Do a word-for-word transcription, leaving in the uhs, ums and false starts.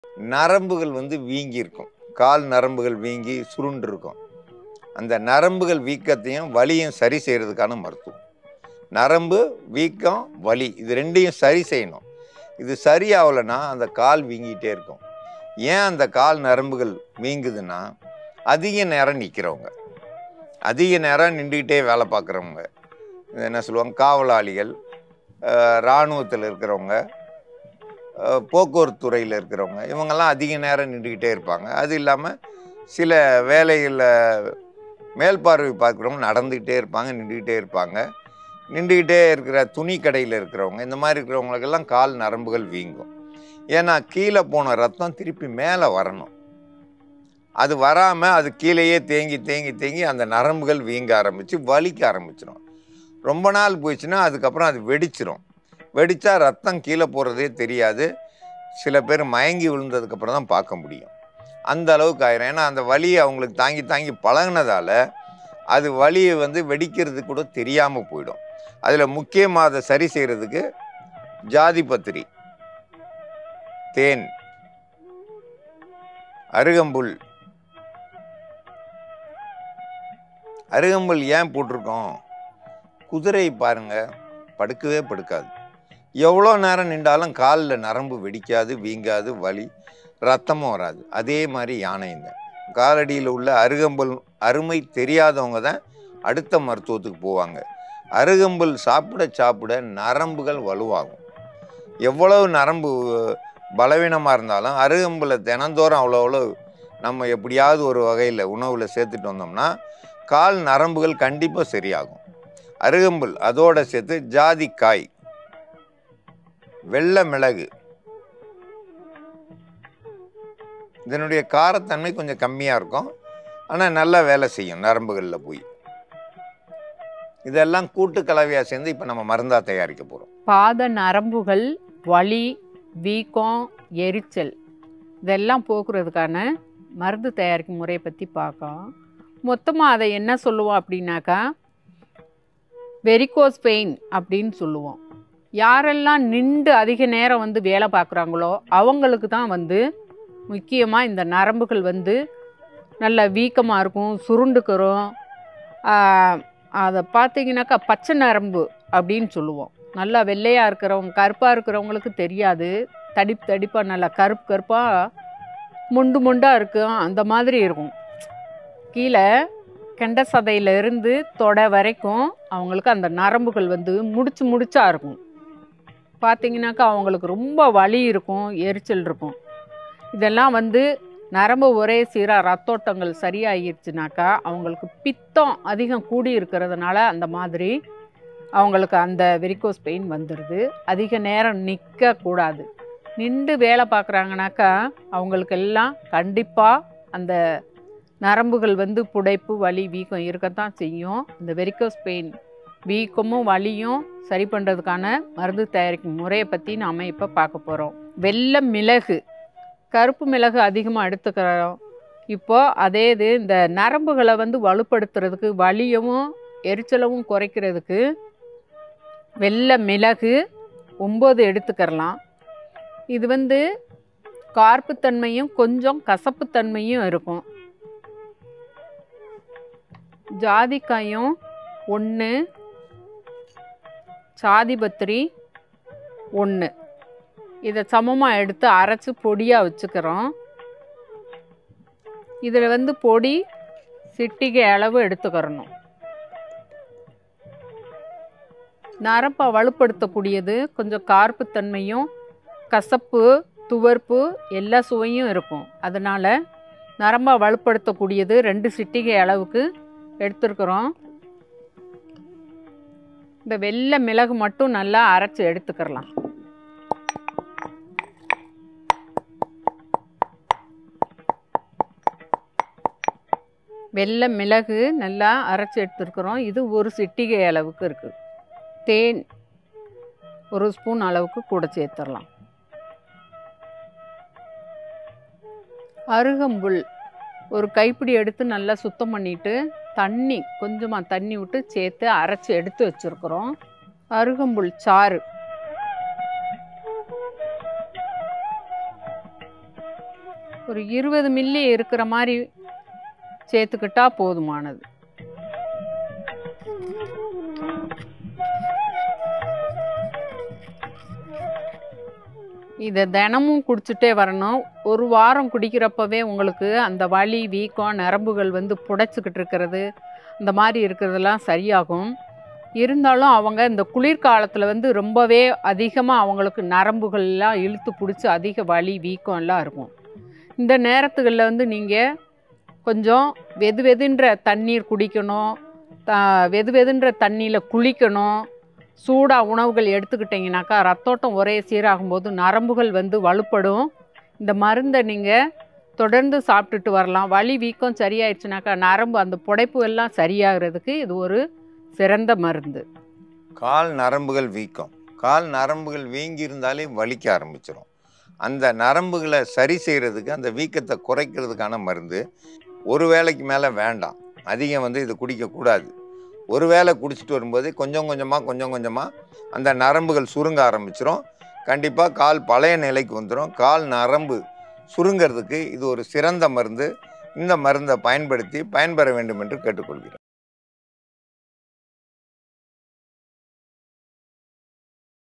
நரம்புகள் வந்து வீங்கி இருக்கும். கால் நரம்புகள் வீங்கி சுருண்டு இருக்கும். அந்த நரம்புகள் வீக்கத்தையும் வலியும் சரி செய்யறதுக்கான மருத்துவம். நரம்பு வீக்கம் வலி இது ரெண்டையும் சரி செய்யணும். இது சரியாகலைன்னா அந்த கால் வீங்கிட்டே இருக்கும். ஏன் அந்த கால் நரம்புகள் வீங்குதுன்னா, அதிக நேரம் நிற்கிறவங்க, அதிக நேரம் நின்றுக்கிட்டே வேலை பார்க்குறவங்க, என்ன சொல்லுவாங்க, காவலாளிகள், இராணுவத்தில் இருக்கிறவங்க, போக்குவரத்து துறையில் இருக்கிறவங்க, இவங்கெல்லாம் அதிக நேரம் நின்றுக்கிட்டே இருப்பாங்க. அது இல்லாமல் சில வேலைகளில் மேல்பார்வை பார்க்குறவங்க நடந்துக்கிட்டே இருப்பாங்க, நின்றுக்கிட்டே இருப்பாங்க. நின்றுக்கிட்டே இருக்கிற துணி கடையில் இருக்கிறவங்க, இந்த மாதிரி இருக்கிறவங்களுக்கெல்லாம் கால் நரம்புகள் வீங்கும். ஏன்னா கீழே போன ரத்தம் திருப்பி மேலே வரணும். அது வராமல் அது கீழேயே தேங்கி தேங்கி தேங்கி அந்த நரம்புகள் வீங்க ஆரம்பித்து வலிக்க ஆரம்பிச்சிடும். ரொம்ப நாள் போயிடுச்சுன்னா அதுக்கப்புறம் அது வெடிச்சிடும். வெடித்தா ரத்தம் கீழே போகிறதே தெரியாது. சில பேர் மயங்கி விழுந்ததுக்கப்புறம் தான் பார்க்க முடியும். அந்த அளவுக்கு ஆயிரும். ஏன்னா அந்த வலியை அவங்களுக்கு தாங்கி தாங்கி பழகினதால் அது வலியை வந்து வெடிக்கிறது கூட தெரியாமல் போயிடும். அதில் முக்கியமாக அதை சரி செய்கிறதுக்கு ஜாதிபத்திரி, தேன், அருகம்புல். அருகம்புல் ஏன் போட்டிருக்கோம்? குதிரை பாருங்க, படுக்கவே படுக்காது. எவ்வளோ நேரம் நின்றாலும் காலில் நரம்பு வெடிக்காது, வீங்காது, வலி, ரத்தமும் வராது. அதே மாதிரி யானைங்க. காலடியில் உள்ள அருகம்புல் அருமை தெரியாதவங்க தான் அடுத்த மருத்துவத்துக்கு போவாங்க. அருகம்புல் சாப்பிட சாப்பிட நரம்புகள் வலுவாகும். எவ்வளவு நரம்பு பலவீனமாக இருந்தாலும் அருகம்புல்லை தினந்தோறும் அவ்வளோ அவ்வளோ நம்ம எப்படியாவது ஒரு வகையில் உணவில் சேர்த்துட்டு வந்தோம்னா கால் நரம்புகள் கண்டிப்பாக சரியாகும். அருகம்புல் அதோட சேர்த்து ஜாதிக்காய், வெள்ளை மிளகு, இதனுடைய காரத்தன்மை கொஞ்சம் கம்மியாக இருக்கும், ஆனால் நல்லா வேலை செய்யும் நரம்புகளில் போய். இதெல்லாம் கூட்டு கலவையாக சேர்ந்து இப்போ நம்ம மருந்தாக தயாரிக்க போகிறோம். பாத நரம்புகள் வலி, வீக்கம், எரிச்சல் இதெல்லாம் போக்குறதுக்கான மருந்து தயாரிக்கும் முறையை பற்றி பார்க்கலாம். மொத்தமாக அதை என்ன சொல்லுவோம் அப்படின்னாக்கா வெரிகோஸ் பெயின் அப்படின்னு சொல்லுவோம். யாரெல்லாம் நின்று அதிக நேரம் வந்து வேலை பார்க்குறாங்களோ அவங்களுக்கு தான் வந்து முக்கியமாக இந்த நரம்புகள் வந்து நல்ல வீக்கமாக இருக்கும், சுருண்டுக்கிறோம். அதை பார்த்தீங்கன்னாக்கா பச்சை நரம்பு அப்படின்னு சொல்லுவோம். நல்லா வெள்ளையாக இருக்கிறவங்க, கருப்பாக இருக்கிறவங்களுக்கு தெரியாது, தடிப்பு தடிப்பாக நல்லா கருப்பு கருப்பாக முண்டு முண்டாக இருக்கும், அந்த மாதிரி இருக்கும். கீழே கெண்ட சதையிலிருந்து தொடை வரைக்கும் அவங்களுக்கு அந்த நரம்புகள் வந்து முடிச்சு முடிச்சா இருக்கும். பார்த்தீங்கன்னாக்கா அவங்களுக்கு ரொம்ப வலி இருக்கும், எரிச்சல் இருக்கும். இதெல்லாம் வந்து நரம்பு ஒரே சீராக ரத்தோட்டங்கள் சரியாகிடுச்சுனாக்கா அவங்களுக்கு பித்தம் அதிகம் கூடி இருக்கிறதுனால அந்த மாதிரி அவங்களுக்கு அந்த வெரிகோஸ் பெயின் வந்துடுது. அதிக நேரம் நிற்கக்கூடாது. நின்று வேலை பார்க்குறாங்கனாக்கா அவங்களுக்கெல்லாம் கண்டிப்பாக அந்த நரம்புகள் வந்து புடைப்பு, வலி, வீக்கம் இருக்கத்தான் செய்யும். இந்த வெரிகோஸ் பெயின் வீக்கமும் வலியும் சரி பண்ணுறதுக்கான மருந்து தயாரிக்கும் முறையை பற்றி நாம் இப்போ பார்க்க போகிறோம். வெள்ளை மிளகு, கருப்பு மிளகு அதிகமாக எடுத்துக்கிறோம். இப்போது அதே இது இந்த நரம்புகளை வந்து வலுப்படுத்துறதுக்கு, வலியவும் எரிச்சலவும் குறைக்கிறதுக்கு வெள்ளை மிளகு ஒம்பது எடுத்துக்கிறலாம். இது வந்து கார்ப்புத்தன்மையும் கொஞ்சம் கசப்புத்தன்மையும் இருக்கும். ஜாதிக்காயும் ஒன்று, சாதிபத்திரி ஒன்று, இதை சமமாக எடுத்து அரைச்சி பொடியாக வச்சுக்கிறோம். இதில் வந்து பொடி சிட்டிகை அளவு எடுத்துக்கிறணும். நரம்பை வலுப்படுத்தக்கூடியது, கொஞ்சம் கார்ப்புத்தன்மையும் கசப்பு, துவர்ப்பு எல்லா சுவையும் இருக்கும். அதனால் நரம்பை வலுப்படுத்தக்கூடியது ரெண்டு சிட்டிகை அளவுக்கு எடுத்துருக்குறோம். இந்த வெள்ளை மிளகு மட்டும் நல்லா அரைச்சி எடுத்துக்கிறலாம். வெள்ளை மிளகு நல்லா அரைச்சி எடுத்துருக்குறோம். இது ஒரு சிட்டிகை அளவுக்கு இருக்குது. தேன் ஒரு ஸ்பூன் அளவுக்கு கூட சேர்த்துடலாம். அருகம்புல் ஒரு கைப்பிடி எடுத்து நல்லா சுத்தம் பண்ணிவிட்டு தண்ணி கொஞ்சமாக தண்ணி விட்டு சேர்த்து அரைச்சி எடுத்து வச்சுருக்குறோம். அருகம்புல் சாறு, ஒரு இருபது மில்லி இருக்கிற மாதிரி சேர்த்துக்கிட்டா போதுமானது. இதை தினமும் குடிச்சிட்டே வரணும். ஒரு வாரம் குடிக்கிறப்பவே உங்களுக்கு அந்த வலி, வீக்கம், நரம்புகள் வந்து புடைச்சிக்கிட்டு இருக்கிறது, இந்த மாதிரி இருக்கிறதெல்லாம் சரியாகும். இருந்தாலும் அவங்க இந்த குளிர்காலத்தில் வந்து ரொம்பவே அதிகமாக அவங்களுக்கு நரம்புகள்லாம் இழுத்து பிடிச்சி அதிக வலி, வீக்கம் எல்லாம் இருக்கும். இந்த நேரத்துகளில் வந்து நீங்கள் கொஞ்சம் வெது வெதுன்ற தண்ணீர் குடிக்கணும், த வெது வெதுன்ற தண்ணியில் குளிக்கணும். சூடாக உணவுகள் எடுத்துக்கிட்டிங்கனாக்கா ரத்தோட்டம் ஒரே சீராகும்போது நரம்புகள் வந்து வலுப்படும். இந்த மருந்தை நீங்கள் தொடர்ந்து சாப்பிட்டுட்டு வரலாம். வலி, வீக்கம் சரியாயிடுச்சுனாக்கா நரம்பு அந்த புடைப்பு எல்லாம் சரியாகிறதுக்கு இது ஒரு சிறந்த மருந்து. கால் நரம்புகள் வீக்கம், கால் நரம்புகள் வீங்கி இருந்தாலே வலிக்க ஆரம்பிச்சிடும். அந்த நரம்புகளை சரி செய்கிறதுக்கு, அந்த வீக்கத்தை குறைக்கிறதுக்கான மருந்து. ஒரு வேளைக்கு மேலே வேண்டாம், அதிகம் வந்து இது குடிக்கக்கூடாது. ஒரு வேளை குடிச்சிட்டு வரும்போது கொஞ்சம் கொஞ்சமாக கொஞ்சம் கொஞ்சமாக அந்த நரம்புகள் சுருங்க ஆரம்பிச்சிடும். கண்டிப்பாக கால் பழைய நிலைக்கு வந்துடும். கால் நரம்பு சுருங்கிறதுக்கு இது ஒரு சிறந்த மருந்து. இந்த மருந்தை பயன்படுத்தி பயன்பெற வேண்டும் என்று கேட்டுக்கொள்கிறேன்.